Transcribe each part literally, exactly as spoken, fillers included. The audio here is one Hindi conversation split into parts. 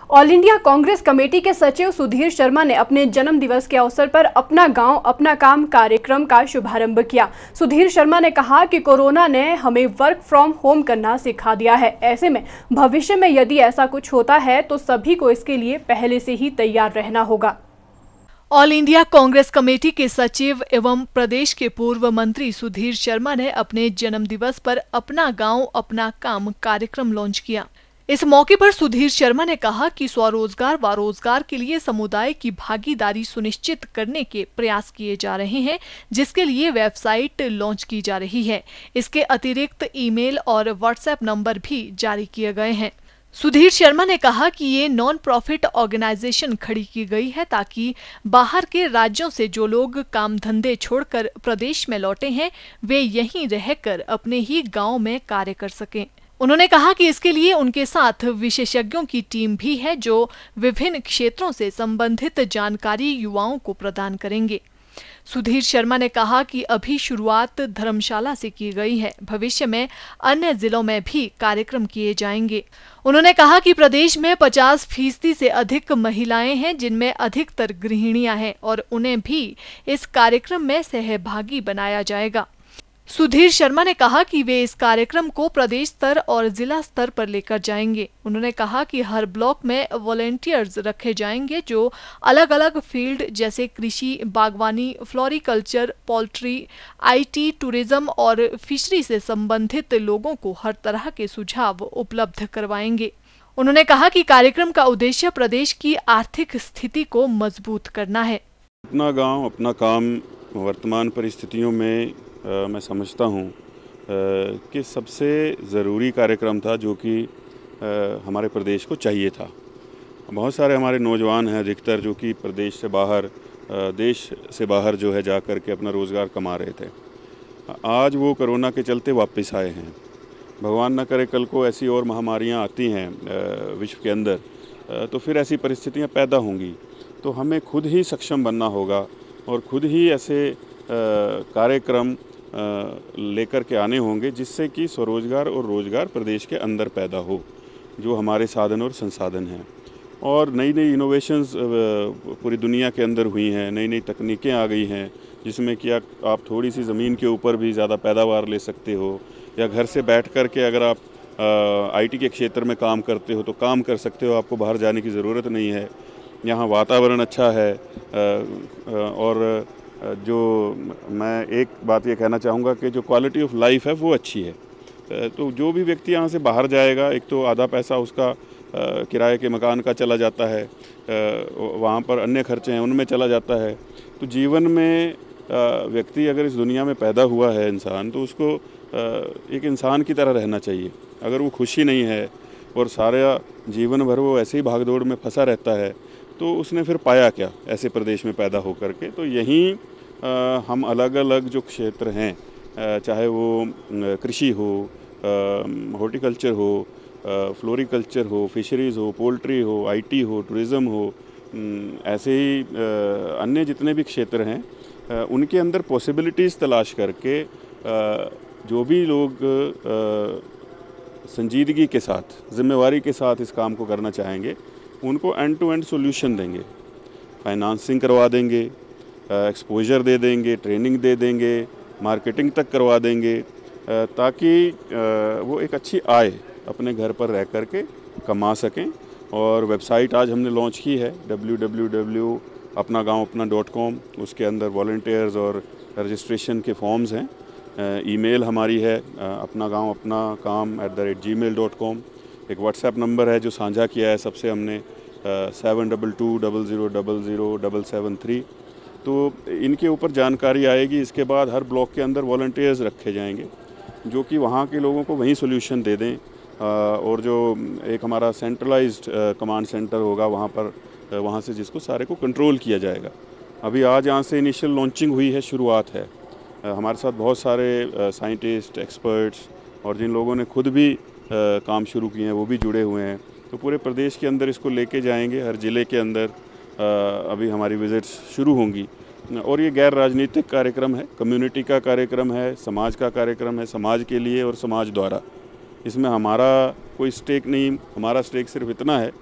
ऑल इंडिया कांग्रेस कमेटी के सचिव सुधीर शर्मा ने अपने जन्म दिवस के अवसर पर अपना गांव अपना काम कार्यक्रम का शुभारंभ किया। सुधीर शर्मा ने कहा कि कोरोना ने हमें वर्क फ्रॉम होम करना सिखा दिया है। ऐसे में भविष्य में यदि ऐसा कुछ होता है तो सभी को इसके लिए पहले से ही तैयार रहना होगा। ऑल इंडिया कांग्रेस कमेटी के सचिव एवं प्रदेश के पूर्व मंत्री सुधीर शर्मा ने अपने जन्म दिवस पर अपना गांव अपना काम कार्यक्रम लॉन्च किया। इस मौके पर सुधीर शर्मा ने कहा कि स्वरोजगार व रोजगार के लिए समुदाय की भागीदारी सुनिश्चित करने के प्रयास किए जा रहे हैं, जिसके लिए वेबसाइट लॉन्च की जा रही है। इसके अतिरिक्त ईमेल और व्हाट्सएप नंबर भी जारी किए गए हैं। सुधीर शर्मा ने कहा कि ये नॉन प्रॉफिट ऑर्गेनाइजेशन खड़ी की गई है ताकि बाहर के राज्यों से जो लोग काम धंधे छोड़कर प्रदेश में लौटे हैं वे यहीं रहकर अपने ही गांव में कार्य कर सकें। उन्होंने कहा कि इसके लिए उनके साथ विशेषज्ञों की टीम भी है जो विभिन्न क्षेत्रों से संबंधित जानकारी युवाओं को प्रदान करेंगे। सुधीर शर्मा ने कहा कि अभी शुरुआत धर्मशाला से की गई है, भविष्य में अन्य जिलों में भी कार्यक्रम किए जाएंगे। उन्होंने कहा कि प्रदेश में पचास फीसदी से अधिक महिलाएं हैं, जिनमें अधिकतर गृहिणियां हैं और उन्हें भी इस कार्यक्रम में सहभागी बनाया जाएगा। सुधीर शर्मा ने कहा कि वे इस कार्यक्रम को प्रदेश स्तर और जिला स्तर पर लेकर जाएंगे। उन्होंने कहा कि हर ब्लॉक में वॉलंटियर्स रखे जाएंगे जो अलग अलग फील्ड जैसे कृषि, बागवानी, फ्लोरिकल्चर, पोल्ट्री, आईटी, टूरिज्म और फिशरी से संबंधित लोगों को हर तरह के सुझाव उपलब्ध करवाएंगे। उन्होंने कहा कि कार्यक्रम का उद्देश्य प्रदेश की आर्थिक स्थिति को मजबूत करना है। अपना गाँव अपना काम वर्तमान परिस्थितियों में आ, मैं समझता हूँ कि सबसे ज़रूरी कार्यक्रम था जो कि हमारे प्रदेश को चाहिए था। बहुत सारे हमारे नौजवान हैं अधिकतर जो कि प्रदेश से बाहर आ, देश से बाहर जो है जा कर के अपना रोज़गार कमा रहे थे। आज वो कोरोना के चलते वापस आए हैं। भगवान न करे कल को ऐसी और महामारियाँ आती हैं विश्व के अंदर, तो फिर ऐसी परिस्थितियाँ पैदा होंगी। तो हमें खुद ही सक्षम बनना होगा और खुद ही ऐसे कार्यक्रम लेकर के आने होंगे जिससे कि स्वरोजगार और रोजगार प्रदेश के अंदर पैदा हो, जो हमारे साधन और संसाधन हैं। और नई नई इनोवेशंस पूरी दुनिया के अंदर हुई हैं, नई नई तकनीकें आ गई हैं जिसमें कि आप थोड़ी सी ज़मीन के ऊपर भी ज़्यादा पैदावार ले सकते हो, या घर से बैठ कर के अगर आप आईटी के क्षेत्र में काम करते हो तो काम कर सकते हो, आपको बाहर जाने की ज़रूरत नहीं है। यहाँ वातावरण अच्छा है। और जो मैं एक बात ये कहना चाहूँगा कि जो क्वालिटी ऑफ लाइफ है वो अच्छी है। तो जो भी व्यक्ति यहाँ से बाहर जाएगा, एक तो आधा पैसा उसका किराए के मकान का चला जाता है, वहाँ पर अन्य खर्चे हैं उनमें चला जाता है। तो जीवन में व्यक्ति अगर इस दुनिया में पैदा हुआ है इंसान, तो उसको एक इंसान की तरह रहना चाहिए। अगर वो खुशी नहीं है और सारा जीवन भर वो ऐसे ही भागदौड़ में फंसा रहता है तो उसने फिर पाया क्या ऐसे प्रदेश में पैदा होकर के। तो यहीं हम अलग अलग जो क्षेत्र हैं, चाहे वो कृषि हो, हॉर्टिकल्चर हो, फ्लोरिकल्चर हो, फिशरीज़ हो, पोल्ट्री हो, आईटी हो, टूरिज़्म हो, ऐसे ही अन्य जितने भी क्षेत्र हैं उनके अंदर पॉसिबिलिटीज़ तलाश करके जो भी लोग संजीदगी के साथ, जिम्मेवारी के साथ इस काम को करना चाहेंगे उनको एंड टू एंड सॉल्यूशन देंगे, फाइनेंसिंग करवा देंगे, एक्सपोजर दे देंगे, ट्रेनिंग दे देंगे, मार्केटिंग तक करवा देंगे, ताकि वो एक अच्छी आय अपने घर पर रह कर के कमा सकें। और वेबसाइट आज हमने लॉन्च की है डब्ल्यू डब्ल्यू डब्ल्यू अपना गाँव अपना डॉट कॉम। उसके अंदर वॉलंटियर्स और रजिस्ट्रेशन के फॉर्म्स हैं। ईमेल हमारी है अपना गाँव अपना काम at the rate gmail dot com. एक व्हाट्सएप नंबर है जो साझा किया है सबसे हमने, seven double two double zero double zero double seven three. तो इनके ऊपर जानकारी आएगी। इसके बाद हर ब्लॉक के अंदर वॉलंटियर्स रखे जाएंगे जो कि वहाँ के लोगों को वहीं सोल्यूशन दे दें। और जो एक हमारा सेंट्रलाइज्ड कमांड सेंटर होगा वहाँ पर, वहाँ से जिसको सारे को कंट्रोल किया जाएगा। अभी आज यहाँ से इनिशियल लॉन्चिंग हुई है, शुरुआत है। हमारे साथ बहुत सारे साइंटिस्ट, एक्सपर्ट्स और जिन लोगों ने खुद भी आ, काम शुरू किए हैं वो भी जुड़े हुए हैं। तो पूरे प्रदेश के अंदर इसको लेके जाएंगे, हर ज़िले के अंदर आ, अभी हमारी विज़िट्स शुरू होंगी। और ये गैर राजनीतिक कार्यक्रम है, कम्युनिटी का कार्यक्रम है, समाज का कार्यक्रम है, समाज के लिए और समाज द्वारा। इसमें हमारा कोई स्टेक नहीं, हमारा स्टेक सिर्फ इतना है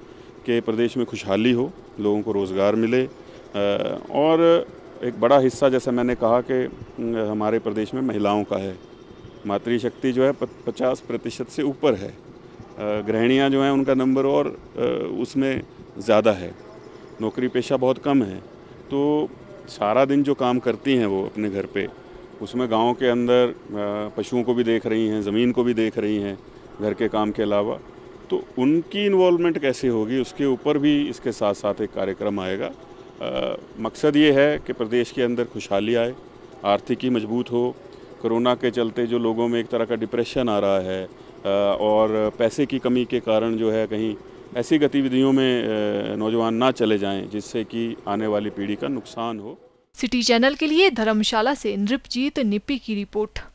कि प्रदेश में खुशहाली हो, लोगों को रोज़गार मिले और एक बड़ा हिस्सा जैसा मैंने कहा कि हमारे प्रदेश में महिलाओं का है। मातृशक्ति जो है पचास प्रतिशत से ऊपर है। गृहिणियाँ जो हैं उनका नंबर और उसमें ज़्यादा है। नौकरी पेशा बहुत कम है, तो सारा दिन जो काम करती हैं वो अपने घर पे, उसमें गांव के अंदर पशुओं को भी देख रही हैं, ज़मीन को भी देख रही हैं घर के काम के अलावा, तो उनकी इन्वॉल्वमेंट कैसे होगी उसके ऊपर भी इसके साथ साथ एक कार्यक्रम आएगा। आ, मकसद ये है कि प्रदेश के अंदर खुशहाली आए, आर्थिकी मजबूत हो। कोरोना के चलते जो लोगों में एक तरह का डिप्रेशन आ रहा है आ, और पैसे की कमी के कारण जो है कहीं ऐसी गतिविधियों में नौजवान ना चले जाएं जिससे कि आने वाली पीढ़ी का नुकसान हो। सिटी चैनल के लिए धर्मशाला से नृपजीत निप्पी की रिपोर्ट।